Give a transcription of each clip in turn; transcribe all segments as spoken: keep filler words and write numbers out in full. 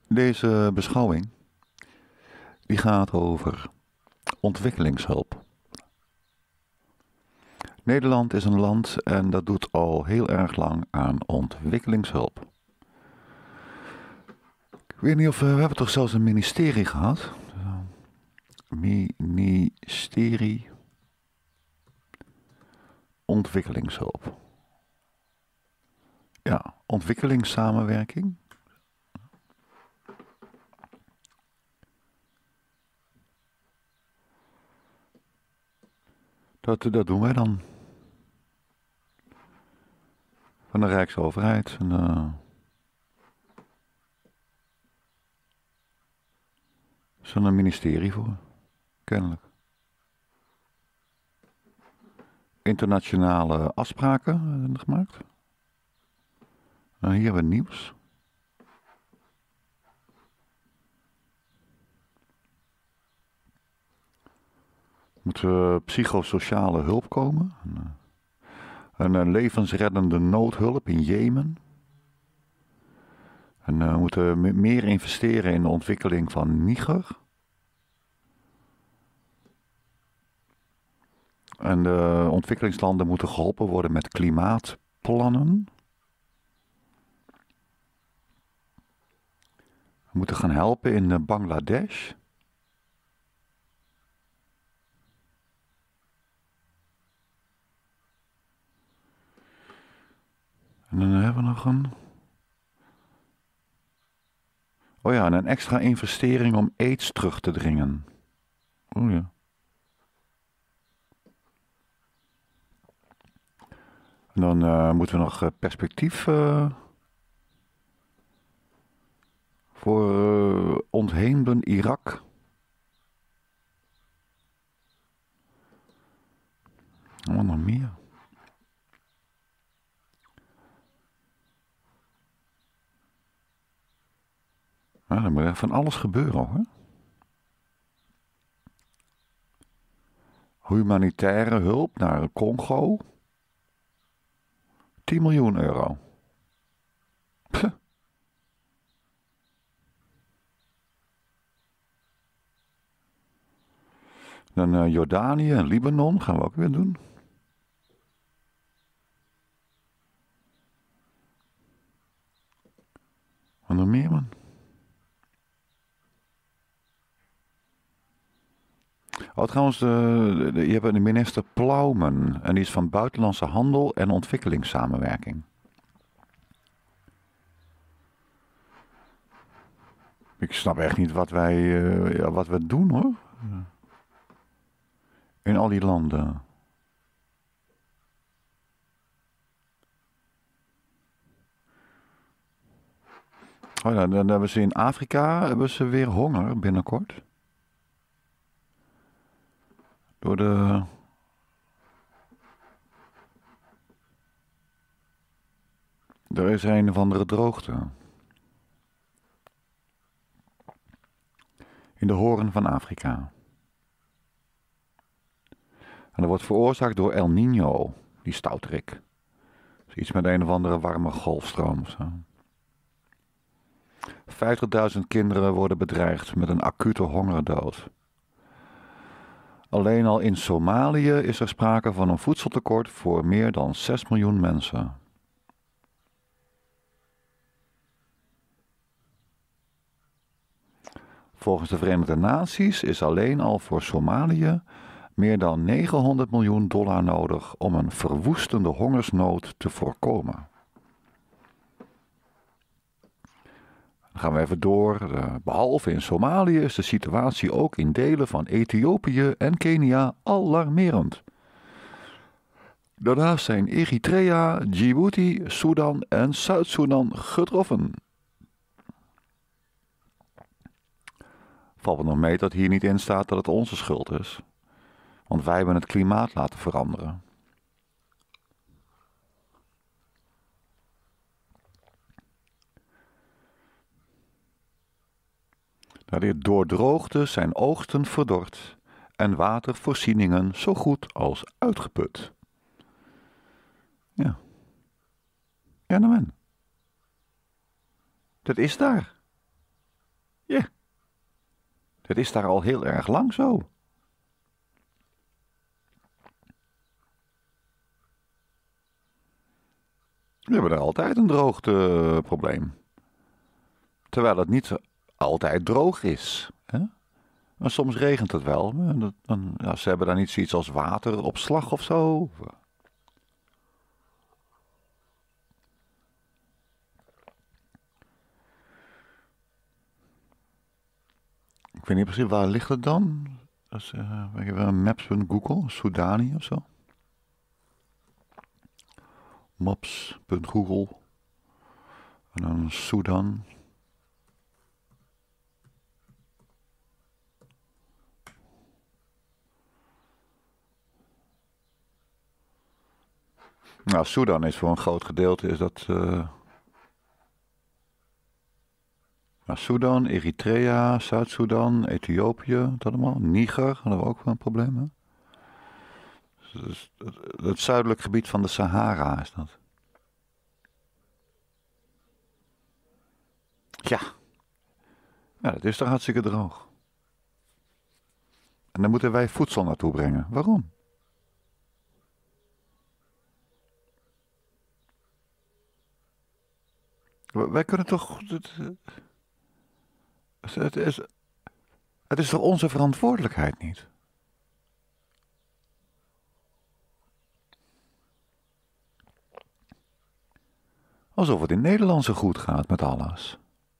Deze beschouwing die gaat over ontwikkelingshulp. Nederland is een land en dat doet al heel erg lang aan ontwikkelingshulp. Ik weet niet of we, we hebben toch zelfs een ministerie gehad. Ministerie ontwikkelingshulp. Ja, ontwikkelingssamenwerking. Dat, dat doen wij dan. Van de Rijksoverheid. En, uh, is er een ministerie voor, kennelijk. Internationale afspraken zijn er gemaakt. Nou, hier hebben we nieuws. Er moet uh, psychosociale hulp komen. Een, een, een levensreddende noodhulp in Jemen. En uh, we moeten me- meer investeren in de ontwikkeling van Niger. En de ontwikkelingslanden moeten geholpen worden met klimaatplannen. We moeten gaan helpen in uh, Bangladesh. En dan hebben we nog een... Oh ja, en een extra investering om aids terug te dringen. Oh ja. En dan uh, moeten we nog uh, perspectief uh, voor uh, ontheemden Irak. En wat nog meer? Nou, er moet van alles gebeuren hoor. Humanitaire hulp naar Congo. tien miljoen euro. Puh. Dan uh, Jordanië en Libanon gaan we ook weer doen. Wat nog meer man? Oh, trouwens, de, de, je hebt de minister Plaumen. En die is van Buitenlandse Handel en Ontwikkelingssamenwerking. Ik snap echt niet wat wij uh, ja, wat we doen hoor. In al die landen. Oh, dan, dan hebben ze in Afrika hebben ze weer honger binnenkort. Door de... Er is een of andere droogte. In de hoorn van Afrika. En dat wordt veroorzaakt door El Niño, die stouterik. Dus iets met een of andere warme golfstroom. vijftigduizend kinderen worden bedreigd met een acute hongerdood. Alleen al in Somalië is er sprake van een voedseltekort voor meer dan zes miljoen mensen. Volgens de Verenigde Naties is alleen al voor Somalië meer dan negenhonderd miljoen dollar nodig om een verwoestende hongersnood te voorkomen. Dan gaan we even door. Behalve in Somalië is de situatie ook in delen van Ethiopië en Kenia alarmerend. Daarnaast zijn Eritrea, Djibouti, Sudan en Zuid-Soedan getroffen. Valt me nog mee dat hier niet in staat dat het onze schuld is. Want wij hebben het klimaat laten veranderen. Door droogte zijn oogsten verdord en watervoorzieningen zo goed als uitgeput. Ja. Ja, nou men. Dat is daar. Ja, dat is daar al heel erg lang zo. We hebben er altijd een droogteprobleem. Terwijl het niet altijd droog is. Hè? Maar soms regent het wel. Dat, dan, ja, ze hebben daar niet zoiets als wateropslag of zo. Ik weet niet precies, waar ligt het dan? Dat is, uh, even maps punt google, Soudani of zo. Maps punt google. En dan Sudan. Nou, Sudan is voor een groot gedeelte is dat... Uh, nou, Sudan, Eritrea, Zuid-Soedan, Ethiopië, dat allemaal. Niger, hadden we ook wel een probleem, hè? Dus het, het zuidelijk gebied van de Sahara is dat. Ja. Ja, dat is toch hartstikke droog. En dan moeten wij voedsel naartoe brengen. Waarom? Wij kunnen toch... Het, het, is, het is toch onze verantwoordelijkheid niet? Alsof het in Nederland zo goed gaat met alles.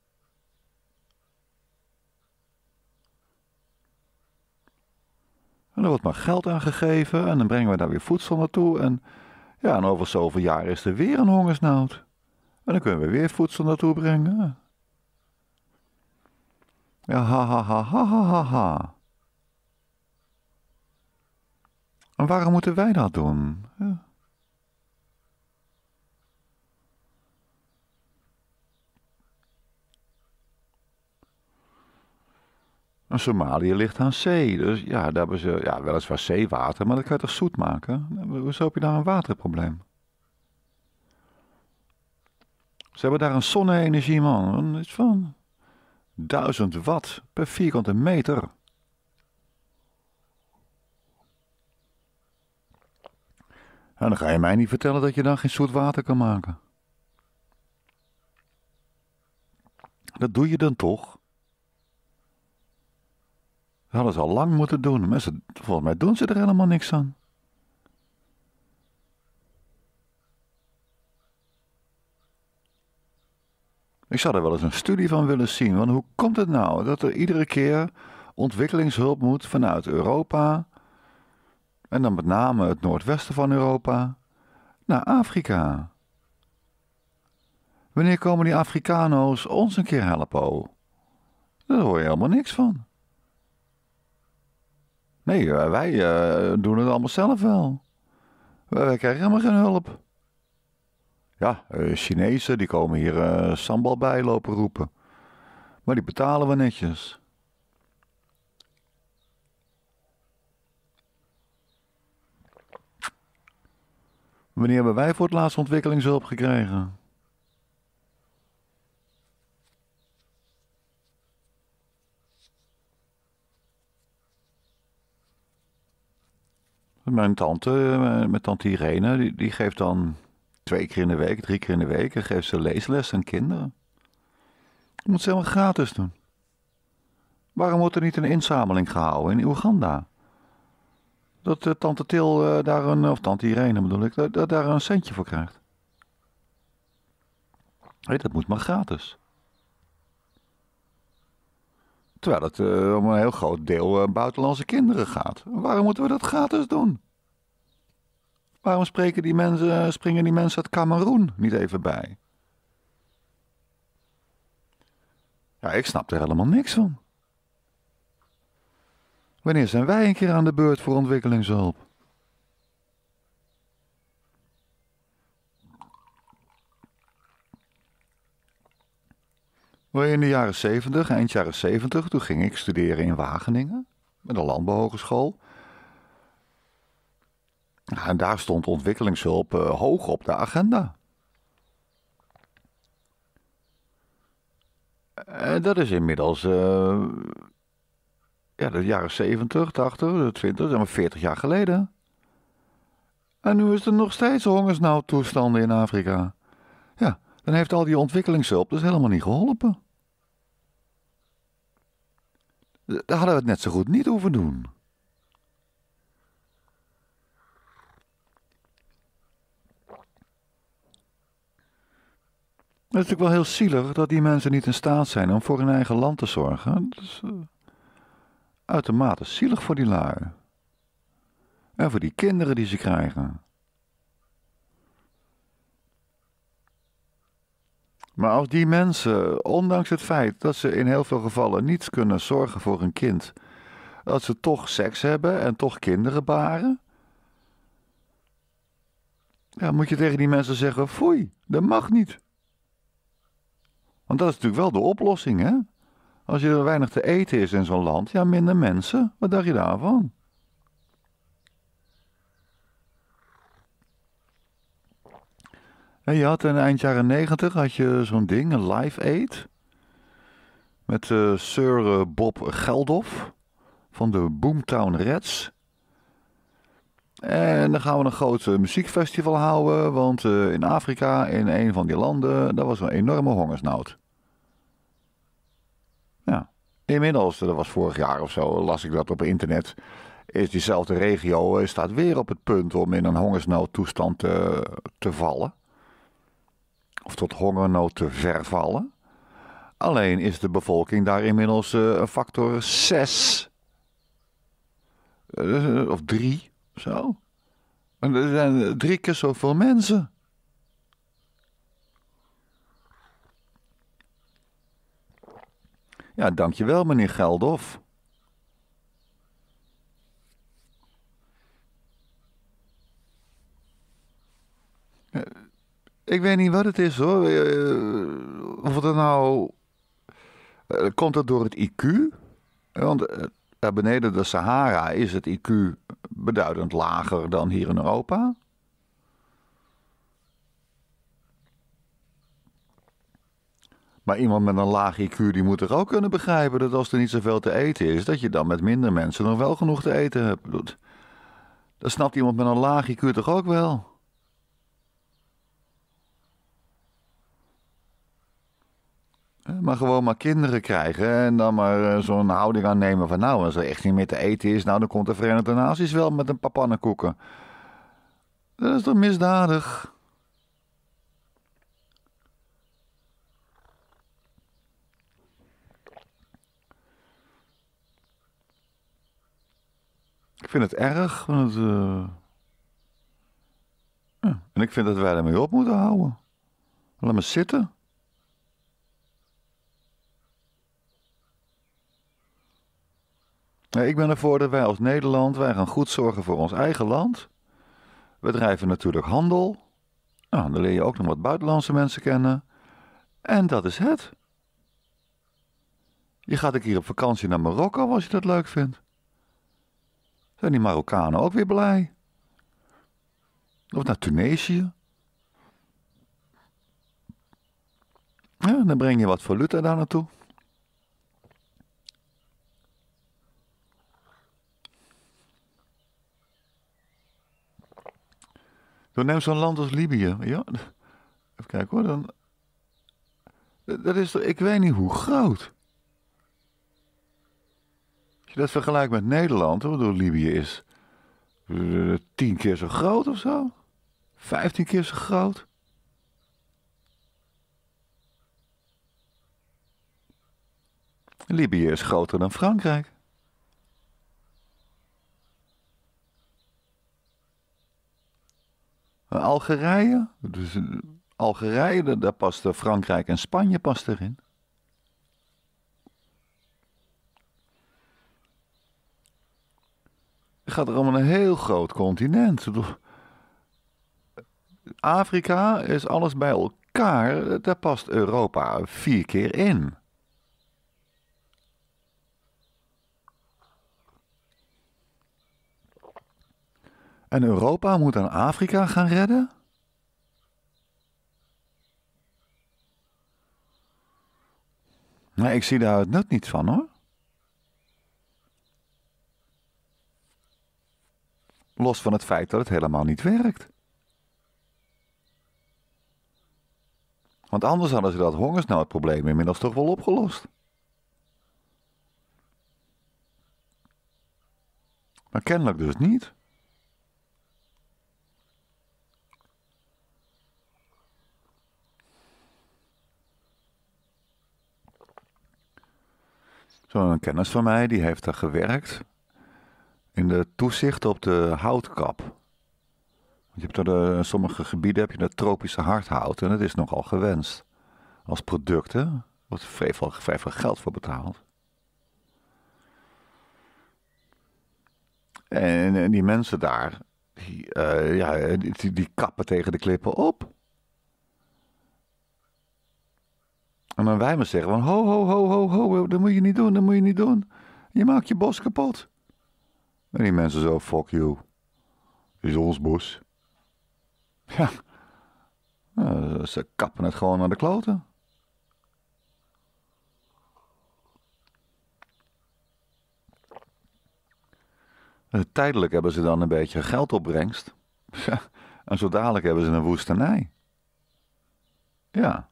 En er wordt maar geld aangegeven en dan brengen we daar weer voedsel naartoe. En ja, en over zoveel jaar is er weer een hongersnood. En dan kunnen we weer voedsel naartoe brengen. Ja, ha, ha, ha, ha, ha, ha, ha. En waarom moeten wij dat doen? Ja. En Somalië ligt aan zee, dus ja, daar hebben ze ja, weliswaar zeewater, maar dat kan je toch zoet maken? Hoezo heb je daar een waterprobleem? Ze hebben daar een zonne-energie, man. Iets van duizend watt per vierkante meter. En dan ga je mij niet vertellen dat je dan geen zoet water kan maken. Dat doe je dan toch? Dat hadden ze al lang moeten doen. Mensen, volgens mij doen ze er helemaal niks aan. Ik zou er wel eens een studie van willen zien. Want hoe komt het nou dat er iedere keer ontwikkelingshulp moet vanuit Europa, en dan met name het noordwesten van Europa, naar Afrika? Wanneer komen die Afrikano's ons een keer helpen? Oh? Daar hoor je helemaal niks van. Nee, wij uh, doen het allemaal zelf wel. Wij krijgen helemaal geen hulp. Ja, uh, Chinezen die komen hier uh, sambal bij lopen roepen. Maar die betalen we netjes. Wanneer hebben wij voor het laatst ontwikkelingshulp gekregen? Mijn tante, mijn tante Irene, die, die geeft dan twee keer in de week, drie keer in de week, en geeft ze leesles aan kinderen. Dat moet ze helemaal gratis doen. Waarom wordt er niet een inzameling gehouden in Oeganda? Dat uh, tante Til uh, daar een, of tante Irene bedoel ik, dat, dat daar een centje voor krijgt. Nee, dat moet maar gratis. Terwijl het uh, om een heel groot deel uh, buitenlandse kinderen gaat. Waarom moeten we dat gratis doen? Waarom spreken die mensen, springen die mensen uit Kameroen niet even bij? Ja, ik snap er helemaal niks van. Wanneer zijn wij een keer aan de beurt voor ontwikkelingshulp? In de jaren zeventig, eind jaren zeventig, toen ging ik studeren in Wageningen, met een landbouwhogeschool. En daar stond ontwikkelingshulp uh, hoog op de agenda. En dat is inmiddels, uh, ja, de jaren zeventig, tachtig, twintig, zeg maar veertig jaar geleden. En nu is er nog steeds hongersnoodtoestanden in Afrika. Ja, dan heeft al die ontwikkelingshulp dus helemaal niet geholpen. Daar hadden we het net zo goed niet hoeven doen. Het is natuurlijk wel heel zielig dat die mensen niet in staat zijn om voor hun eigen land te zorgen. Dat is uh, uitermate zielig voor die lui. En voor die kinderen die ze krijgen. Maar als die mensen, ondanks het feit dat ze in heel veel gevallen niet kunnen zorgen voor een kind, dat ze toch seks hebben en toch kinderen baren, ja, moet je tegen die mensen zeggen, foei, dat mag niet. Want dat is natuurlijk wel de oplossing, hè? Als je er weinig te eten is in zo'n land, ja, minder mensen. Wat dacht je daarvan? En je had in eind jaren negentig had je zo'n ding, een Live Aid. Met uh, Sir uh, Bob Geldof van de Boomtown Rats. En dan gaan we een groot uh, muziekfestival houden, want uh, in Afrika, in een van die landen, daar was een enorme hongersnood. Ja, inmiddels, dat was vorig jaar of zo, las ik dat op internet, is diezelfde regio, uh, staat weer op het punt om in een hongersnoodtoestand te, te vallen. Of tot hongernood te vervallen. Alleen is de bevolking daar inmiddels uh, een factor zes. Uh, of drie, zo. En er zijn drie keer zoveel mensen. Ja, dankjewel meneer Geldof. Uh, ik weet niet wat het is hoor. Uh, of het er nou... Uh, komt het door het I Q? Want uh, daar beneden de Sahara is het I Q beduidend lager dan hier in Europa. Maar iemand met een laag I Q die moet er ook kunnen begrijpen dat als er niet zoveel te eten is, dat je dan met minder mensen nog wel genoeg te eten hebt. Dat, dat snapt iemand met een laag I Q toch ook wel? Maar gewoon maar kinderen krijgen en dan maar zo'n houding aannemen van nou, als er echt niet meer te eten is, nou dan komt de Verenigde Naties wel met een paar pannenkoeken. Dat is toch misdadig? Ik vind het erg. Want, uh... ja. En ik vind dat wij ermee op moeten houden. Laat me zitten. Ik ben ervoor dat wij als Nederland, wij gaan goed zorgen voor ons eigen land. We drijven natuurlijk handel. Nou, dan leer je ook nog wat buitenlandse mensen kennen. En dat is het. Je gaat een keer op vakantie naar Marokko als je dat leuk vindt. Zijn die Marokkanen ook weer blij? Of naar Tunesië. Ja, dan breng je wat valuta daar naartoe. Dan neem zo'n land als Libië. Ja, even kijken hoor. Dan, dat is toch, ik weet niet hoe groot. Als je dat vergelijkt met Nederland, waardoor Libië is uh, tien keer zo groot of zo. Vijftien keer zo groot. Libië is groter dan Frankrijk. Algerije, dus Algerije, daar past Frankrijk en Spanje past erin. Het gaat er om een heel groot continent. Afrika is alles bij elkaar, daar past Europa vier keer in. En Europa moet aan Afrika gaan redden? Nee, ik zie daar het nut niet van, hoor. Los van het feit dat het helemaal niet werkt. Want anders hadden ze dat hongersnoodprobleem inmiddels toch wel opgelost. Maar kennelijk dus niet. Zo'n kennis van mij, die heeft daar gewerkt in de toezicht op de houtkap. Je hebt er de, in sommige gebieden heb je dat tropische hardhout en dat is nogal gewenst. Als product, hè. Er wordt vrij veel, vrij veel geld voor betaald. En, en die mensen daar, die, uh, ja, die, die kappen tegen de klippen op. En dan wij maar zeggen van, ho, ho, ho, ho, ho, dat moet je niet doen, dat moet je niet doen. Je maakt je bos kapot. En die mensen zo, fuck you. Dit is ons bos. Ja, uh, ze kappen het gewoon naar de kloten. Uh, tijdelijk hebben ze dan een beetje geldopbrengst. Ja, en zo dadelijk hebben ze een woestenij. Ja.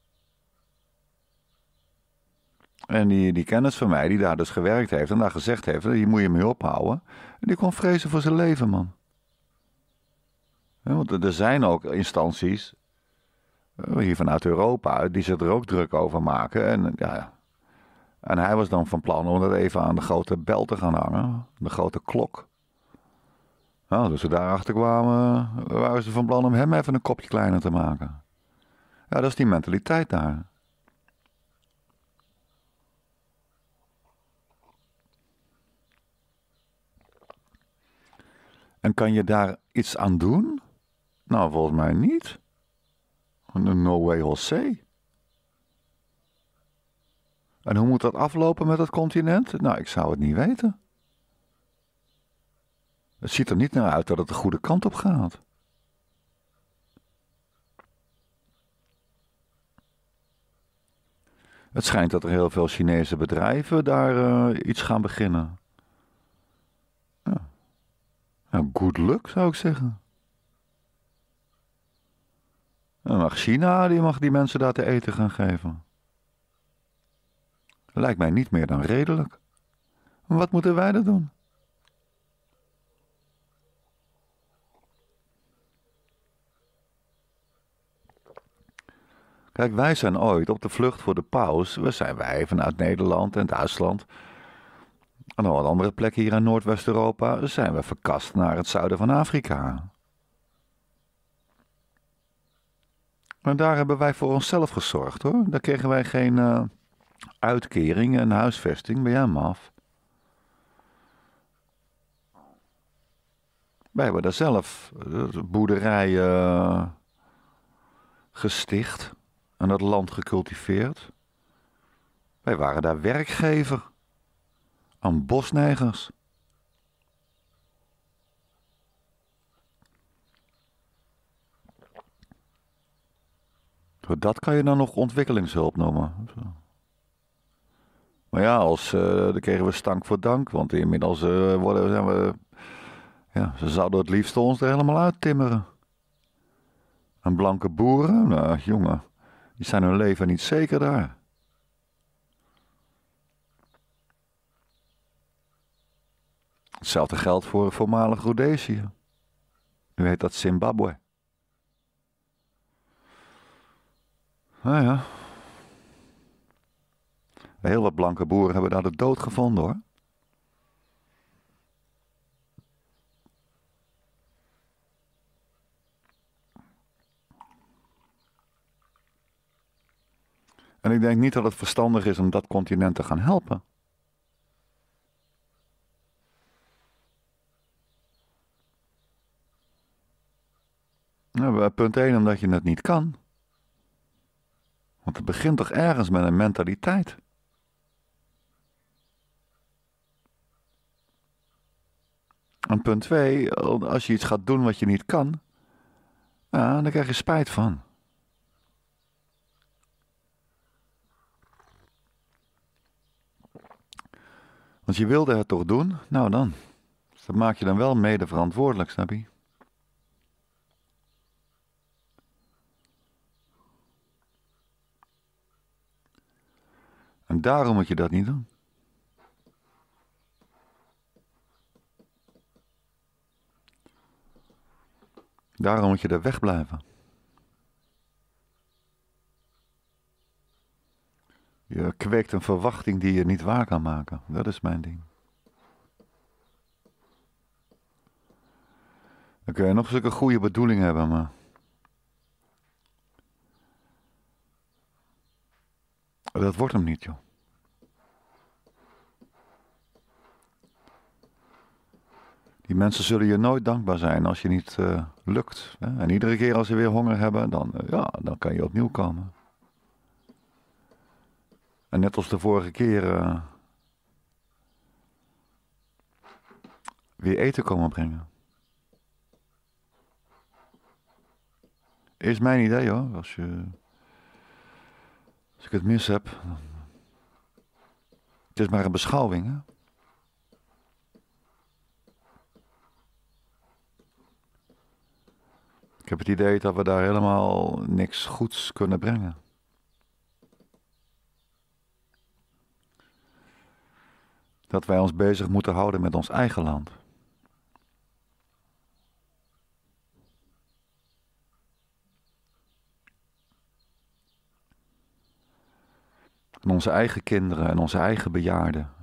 En die, die kennis van mij, die daar dus gewerkt heeft en daar gezegd heeft, hier moet je mee ophouden. En die kon vrezen voor zijn leven, man. Ja, want er zijn ook instanties, hier vanuit Europa, die zich er ook druk over maken. En, ja, en hij was dan van plan om dat even aan de grote bel te gaan hangen, de grote klok. Nou, dus ze daarachter kwamen, waren ze van plan om hem even een kopje kleiner te maken. Ja, dat is die mentaliteit daar. En kan je daar iets aan doen? Nou, volgens mij niet. No way Jose. En hoe moet dat aflopen met dat continent? Nou, ik zou het niet weten. Het ziet er niet naar uit dat het de goede kant op gaat. Het schijnt dat er heel veel Chinese bedrijven daar uh, iets gaan beginnen. Ja. Nou, good luck zou ik zeggen. Dan mag China, die mag die mensen daar te eten gaan geven. Lijkt mij niet meer dan redelijk. Wat moeten wij dan doen? Kijk, wij zijn ooit op de vlucht voor de paus. We zijn wij vanuit Nederland en Duitsland. En op andere plekken hier in Noordwest-Europa zijn we verkast naar het zuiden van Afrika. En daar hebben wij voor onszelf gezorgd, hoor. Daar kregen wij geen uh, uitkering en huisvesting. Ben jij maf? Wij hebben daar zelf uh, boerderijen uh, gesticht en dat land gecultiveerd. Wij waren daar werkgever aan bosnegers. Dat kan je dan nog ontwikkelingshulp noemen. Maar ja, als, uh, dan kregen we stank voor dank. Want inmiddels uh, worden, zijn we... Ja, ze zouden het liefst ons er helemaal uittimmeren. En blanke boeren, nou jongen, die zijn hun leven niet zeker daar. Hetzelfde geldt voor voormalig Rhodesië. Nu heet dat Zimbabwe. Nou ja. Heel wat blanke boeren hebben daar de dood gevonden, hoor. En ik denk niet dat het verstandig is om dat continent te gaan helpen. Nou, punt één, omdat je het niet kan. Want het begint toch ergens met een mentaliteit. En punt twee, als je iets gaat doen wat je niet kan, ja, dan krijg je spijt van. Want je wilde het toch doen? Nou dan. Dus dat maak je dan wel mede verantwoordelijk, snap je? En daarom moet je dat niet doen. Daarom moet je er wegblijven. Je kweekt een verwachting die je niet waar kan maken. Dat is mijn ding. Dan kun je nog zulke goede bedoeling hebben, maar... dat wordt hem niet, joh. Die mensen zullen je nooit dankbaar zijn als je niet uh, lukt. Hè? En iedere keer als ze weer honger hebben, dan, uh, ja, dan kan je opnieuw komen. En net als de vorige keer uh, weer eten komen brengen. Is mijn idee hoor. Als, je, als ik het mis heb. Dan... Het is maar een beschouwing, hè. Ik heb het idee dat we daar helemaal niks goeds kunnen brengen. Dat wij ons bezig moeten houden met ons eigen land. En onze eigen kinderen en onze eigen bejaarden.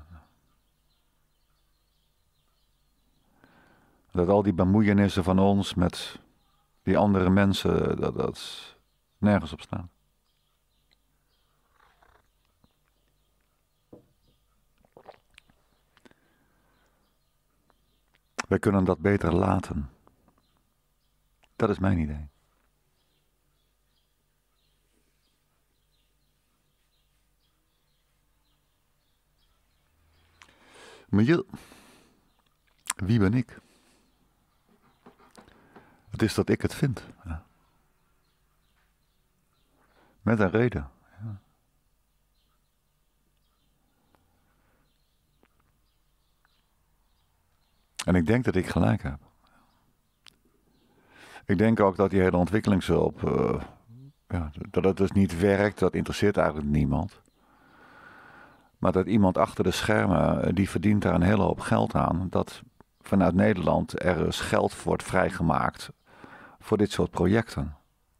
Dat al die bemoeienissen van ons met die andere mensen, dat dat nergens op staat. Wij kunnen dat beter laten. Dat is mijn idee. Maar je, wie ben ik? Het is dat ik het vind. Ja. Met een reden. Ja. En ik denk dat ik gelijk heb. Ik denk ook dat die hele ontwikkelingshulp, uh, ja, dat het dus niet werkt, dat interesseert eigenlijk niemand. Maar dat iemand achter de schermen, die verdient daar een hele hoop geld aan. Dat vanuit Nederland er dus geld wordt vrijgemaakt voor dit soort projecten.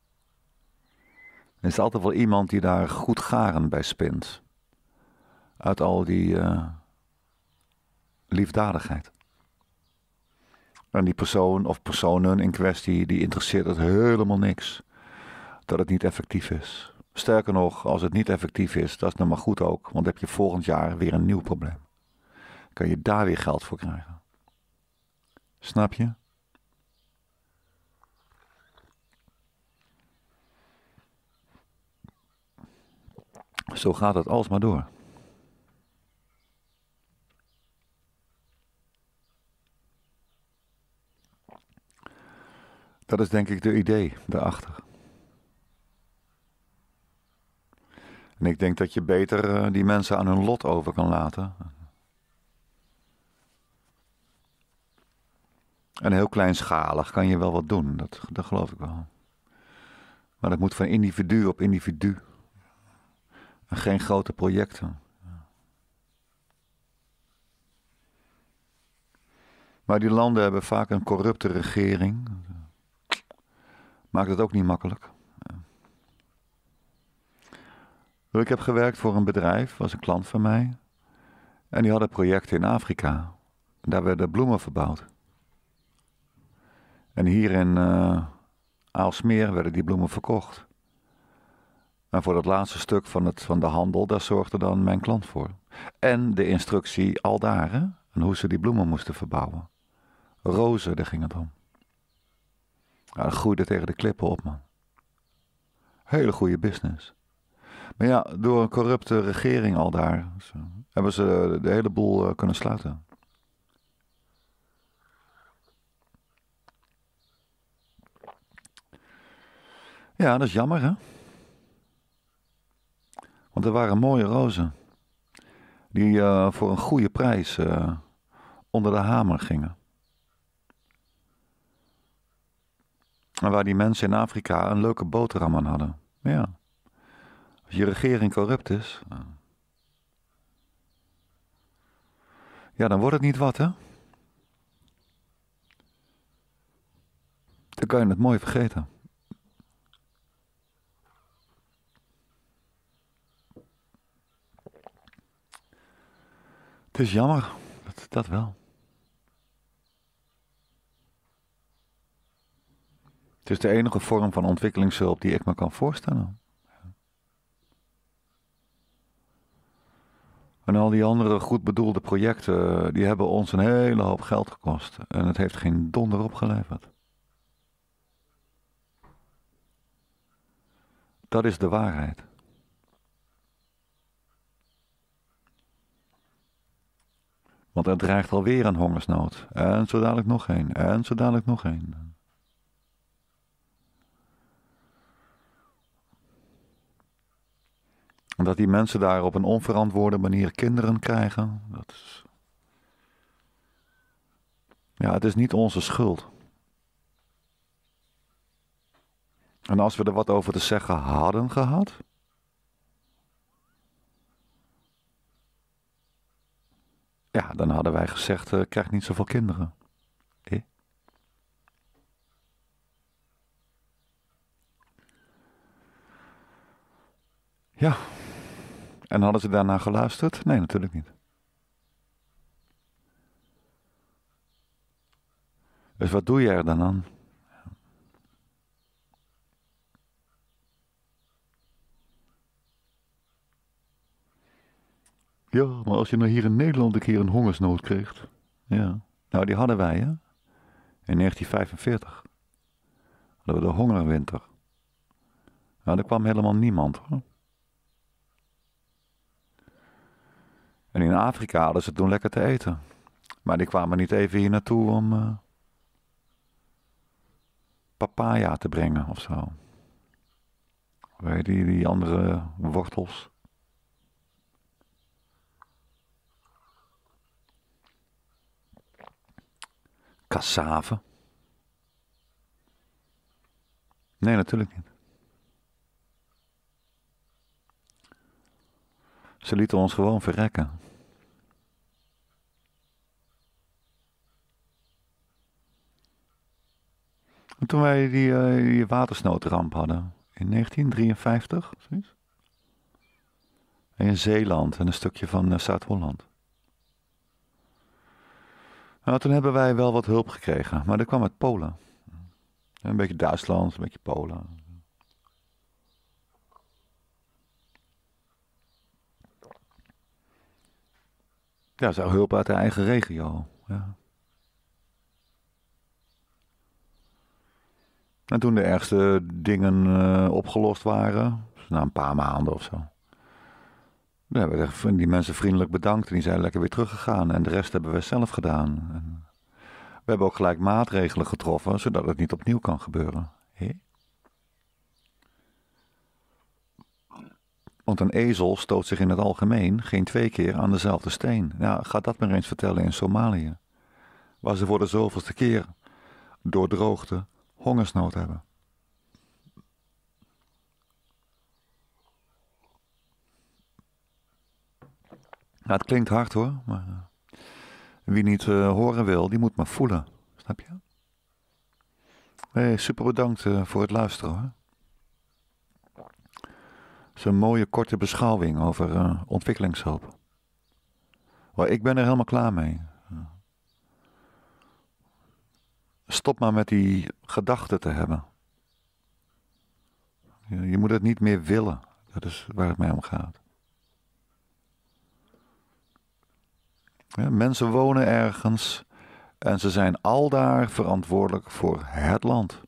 Er is altijd wel iemand die daar goed garen bij spint. Uit al die uh, liefdadigheid. En die persoon of personen in kwestie, die interesseert het helemaal niks. Dat het niet effectief is. Sterker nog, als het niet effectief is, dat is nou maar goed ook. Want dan heb je volgend jaar weer een nieuw probleem. Kan je daar weer geld voor krijgen. Snap je? Zo gaat het alsmaar door. Dat is denk ik de idee daarachter. En ik denk dat je beter uh, die mensen aan hun lot over kan laten. En heel kleinschalig kan je wel wat doen, dat, dat geloof ik wel. Maar dat moet van individu op individu. En geen grote projecten. Maar die landen hebben vaak een corrupte regering. Maakt het ook niet makkelijk. Ik heb gewerkt voor een bedrijf, was een klant van mij. En die hadden projecten in Afrika. Daar werden bloemen verbouwd. En hier in uh, Aalsmeer werden die bloemen verkocht. En voor dat laatste stuk van, het, van de handel, daar zorgde dan mijn klant voor. En de instructie al daar, hè? En hoe ze die bloemen moesten verbouwen. Rozen, daar ging het om. Ja, dat groeide tegen de klippen op, man. Hele goede business. Maar ja, door een corrupte regering al daar, zo, hebben ze de hele boel uh, kunnen sluiten. Ja, dat is jammer, hè? Want er waren mooie rozen. Die uh, voor een goede prijs uh, onder de hamer gingen. En waar die mensen in Afrika een leuke boterham aan hadden. Ja. Als je regering corrupt is. Uh, ja, dan wordt het niet wat, hè? Dan kan je het mooi vergeten. Het is jammer, dat, dat wel. Het is de enige vorm van ontwikkelingshulp die ik me kan voorstellen. En al die andere goed bedoelde projecten, die hebben ons een hele hoop geld gekost. En het heeft geen donder opgeleverd. Dat is de waarheid. Want er dreigt alweer een hongersnood. En zo dadelijk nog één. En zo dadelijk nog één. En dat die mensen daar op een onverantwoorde manier kinderen krijgen, dat is... Ja, het is niet onze schuld. En als we er wat over te zeggen hadden gehad, ja, dan hadden wij gezegd, uh, krijg niet zoveel kinderen. Eh? Ja. En hadden ze daarna geluisterd? Nee, natuurlijk niet. Dus wat doe je er dan aan? Ja, maar als je nou hier in Nederland een keer een hongersnood kreeg. Ja. Nou, die hadden wij, hè. In negentien vijfenveertig. Hadden we de hongerwinter. Nou, er kwam helemaal niemand, hoor. En in Afrika hadden ze toen lekker te eten. Maar die kwamen niet even hier naartoe om uh, papaya te brengen of zo. Weet je, die, die andere wortels. Cassave. Nee, natuurlijk niet. Ze lieten ons gewoon verrekken. En toen wij die, uh, die watersnoodramp hadden, in negentien drieënvijftig, zoiets. In Zeeland en een stukje van uh, Zuid-Holland. Nou, toen hebben wij wel wat hulp gekregen, maar dat kwam uit Polen. Een beetje Duitsland, een beetje Polen. Ja, zo hulp uit de eigen regio. Ja. En toen de ergste dingen uh, opgelost waren, na een paar maanden of zo. Dan hebben we die mensen vriendelijk bedankt en die zijn lekker weer teruggegaan. En de rest hebben we zelf gedaan. En we hebben ook gelijk maatregelen getroffen, zodat het niet opnieuw kan gebeuren. He? Want een ezel stoot zich in het algemeen geen twee keer aan dezelfde steen. Nou, ga dat maar eens vertellen in Somalië. Waar ze voor de zoveelste keer door droogte hongersnood hebben. Nou, het klinkt hard hoor, maar uh, wie niet uh, horen wil, die moet maar voelen. Snap je? Hey, super bedankt uh, voor het luisteren hoor. Het is een mooie korte beschouwing over uh, ontwikkelingshulp. Maar ik ben er helemaal klaar mee. Stop maar met die gedachten te hebben. Je, je moet het niet meer willen. Dat is waar het mij om gaat. Ja, mensen wonen ergens en ze zijn aldaar verantwoordelijk voor het land.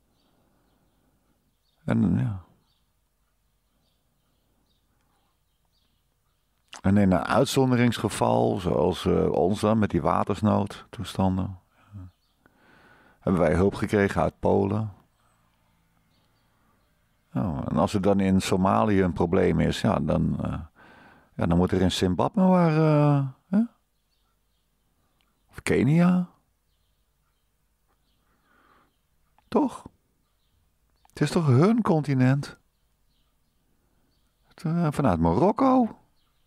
En ja. En in een uitzonderingsgeval, zoals uh, ons dan, met die watersnoodtoestanden, uh, hebben wij hulp gekregen uit Polen. Nou, en als er dan in Somalië een probleem is, ja, dan uh, Ja, dan moet er in Zimbabwe waar, uh, hè? Of Kenia. Toch? Het is toch hun continent? Het, uh, vanuit Marokko.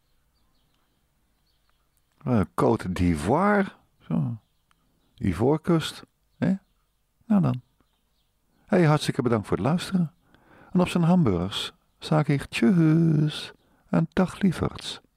Uh, Côte d'Ivoire. Zo. Ivoorkust. Hè? Nou dan. Hey, hartstikke bedankt voor het luisteren. En op zijn hamburgers. Zeg ik tjus en dag lieverds.